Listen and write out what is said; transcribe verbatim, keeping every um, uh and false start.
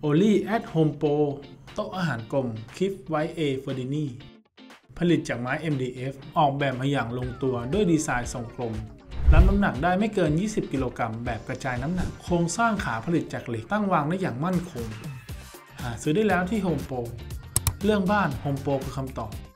Only at Home Pro โต๊ะอาหารกลมคลิปไวท์เอเฟอร์ดินีผลิตจากไม้ เอ็ม ดี เอฟ ออกแบบมาอย่างลงตัวด้วยดีไซน์ทรงกลมรับน้ำหนักได้ไม่เกินยี่สิบกิโลกรัมแบบกระจายน้ำหนักโครงสร้างขาผลิตจากเหล็กตั้งวางได้อย่างมั่นคงหาซื้อได้แล้วที่ Home Pro เรื่องบ้าน Home Pro คือคำตอบ